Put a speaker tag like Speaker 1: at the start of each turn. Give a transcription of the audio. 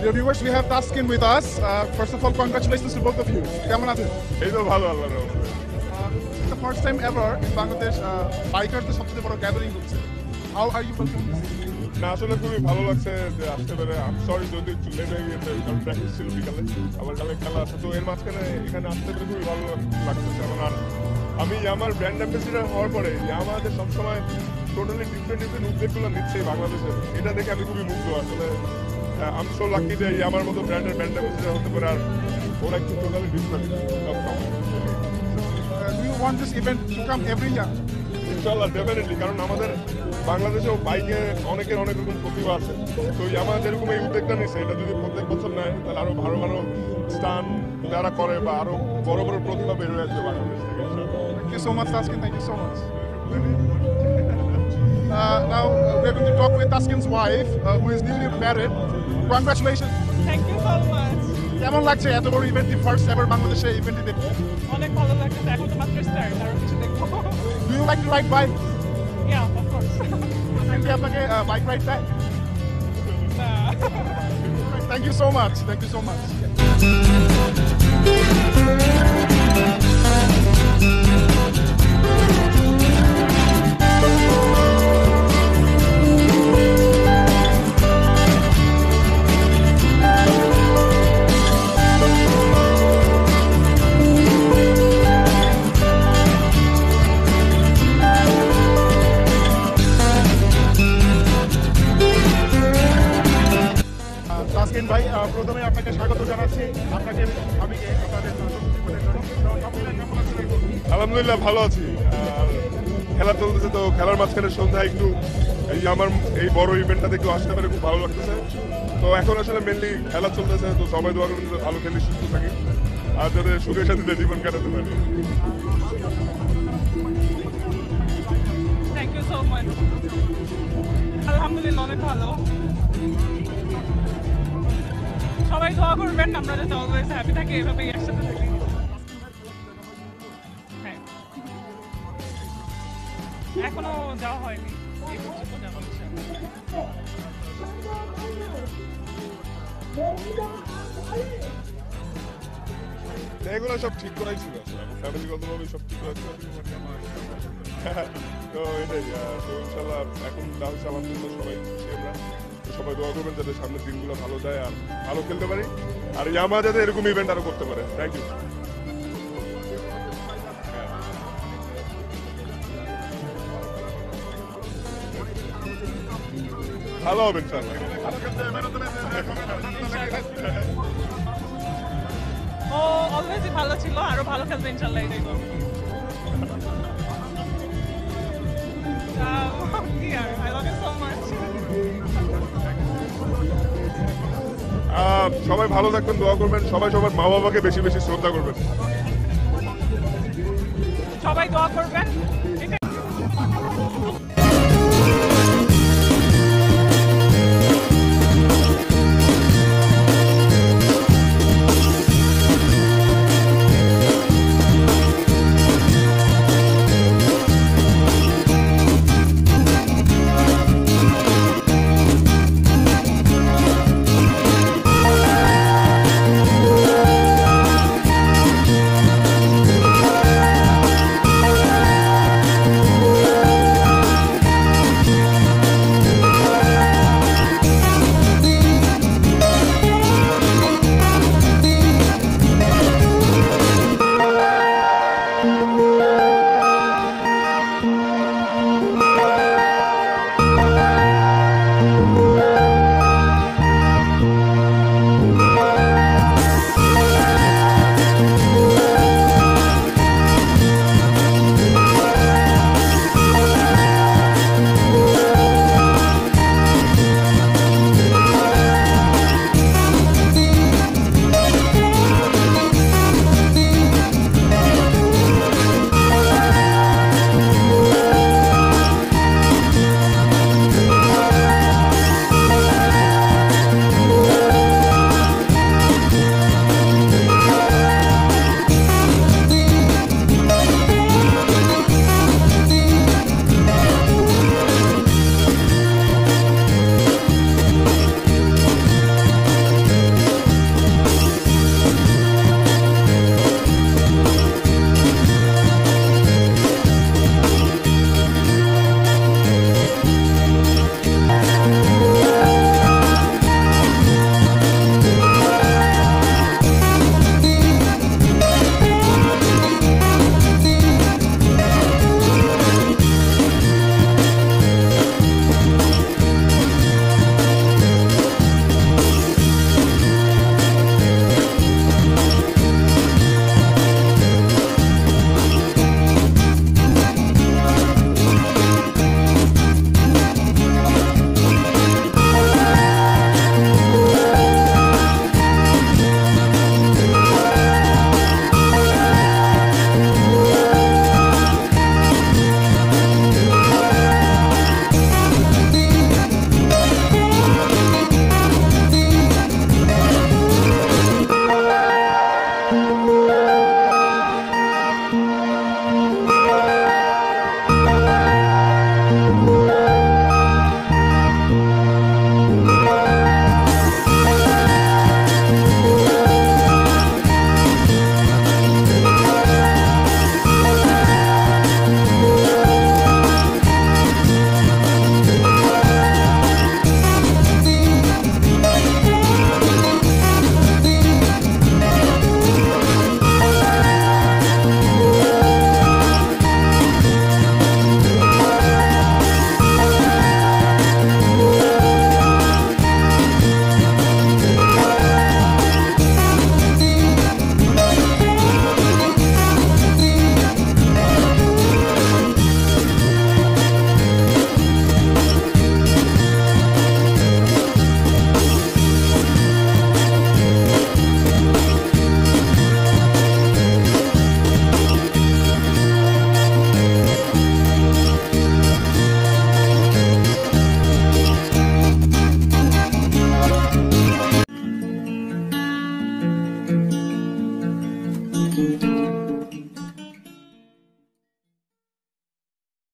Speaker 1: Dear viewers, we have Taskin with us. First of all, congratulations to both of you. কেমন আছেন?
Speaker 2: এই তো ভালো আল্লাহর রহমতে।
Speaker 1: It's the first time ever in Bangladesh bikerদের সবচেয়ে বড় গ্যাদারিং হচ্ছে। How are you welcoming this?
Speaker 2: না আসলে খুবই ভালো লাগছে যে আসতে পেরে। সরি যদি একটু লেট হয়ে গিয়েছে, কারণ প্র্যাকটিস ছিল বিকালে, আবার কালে খেলা আছে, তো এর মাঝখানে এখানে আসতে পেরে খুবই ভালো লাগতেছে আমার। আর আমি আমার ব্র্যান্ড অ্যাম্বাসিডার হওয়ার পরে আমাদের সবসময় টোটালি ডিফারেন্ট উদ্যোগগুলো নিচ্ছে বাংলাদেশে, এটা দেখে আমি খুবই মুগ্ধ। আসলে আমি সো লাকি যে আমার মতো ব্র্যান্ড অ্যাম্বাসিডার হতে পারে, আর ওরা একটু টোটালি ডিফারেন্ট সবসময়।
Speaker 1: Do you want this event to come every year?
Speaker 2: ইনশাল্লাহ ডেফিনেটলি, কারণ আমাদের বাংলাদেশেও বাইকে অনেক রকম প্রতিভা আছে, তো আমাদের এরকম এই উদ্যোগটা নিচ্ছে, এটা যদি প্রত্যেক বছর নেয় তাহলে আরো ভালো ভালো স্টান যারা করে বা আরো বড় বড় প্রতিভা বের হয়ে আসবে বাংলাদেশ থেকে।
Speaker 1: Thank you so much, Taskin. Thank you so much. Now we're going to talk with Taskin's wife, who is newly married. Congratulations.
Speaker 3: Thank you so much.
Speaker 1: কেমন লাগছে এত বড় ইভেন্ট, ফার্স্ট এভার বাংলাদেশে ইভেন্টে দেখতে?
Speaker 3: অনেক ভালো লাগছে, এখন তো মাত্র স্টার্ট, আরো কিছু দেখবো।
Speaker 1: Do you like to ride bike?
Speaker 3: Yeah of course.
Speaker 1: Taskin কি আপনাকে বাইক রাইড দেয়?
Speaker 3: না।
Speaker 1: Thank you so much. Thank you so much. Taskin ভাই, প্রথমে আপনাকে স্বাগত জানাচ্ছি, আপনাকে ভাবিকে আপনাদের
Speaker 2: আলহামদুলিল্লাহ ভালো আছি। আর খেলা চলতেছে, তো খেলার মাঝখানে সন্ধ্যায় একটু আমার এই বড় ইভেন্টটাতে একটু আসতে পারে, খুব ভালো লাগতেছে। তো এখন আসলে মেনলি খেলা চলতেছে, তো সবাই দোয়া করুন যাতে ভালো খেলে সুস্থ থাকি আর যাতে সুখের সাথে জীবন কাটাতে পারি।
Speaker 3: Thank you so much. আলহামদুলিল্লাহ অনেক ভালো। সবাই দোয়া করবেন আমরা যাতে অলওয়েজ হ্যাপি থাকি, এভাবেই একসাথে থাকি। হ্যাঁ, এখনো যাওয়া হয়নি, এই পর্যন্ত যাওয়া হচ্ছে।
Speaker 2: এগুলো সব ঠিক করাই ছিল, ফ্যামিলিগতভাবে সব ঠিক করা ছিল। তো এটাই, তো ইনশাল্লাহ এখন যা হচ্ছে আলহামদুলিল্লাহ সবাই খুশি আমরা। তো সবাই দোয়া করবেন যাতে সামনের দিনগুলো ভালো যায় আর ভালো খেলতে পারি, আর ইয়ামা যাতে এরকম ইভেন্ট আরো করতে পারে। Thank you. ভালো হবে ইনশাল্লাহ।
Speaker 3: ও অলওয়েজই ভালো ছিল, আরো ভালো খেলবে ইনশাল্লাহ, এটাই তো। I love you so much.
Speaker 2: সবাই ভালো থাকবেন, দোয়া করবেন, সবাই সবার মা বাবাকে বেশি বেশি শ্রদ্ধা করবেন।
Speaker 3: সবাই দোয়া করবেন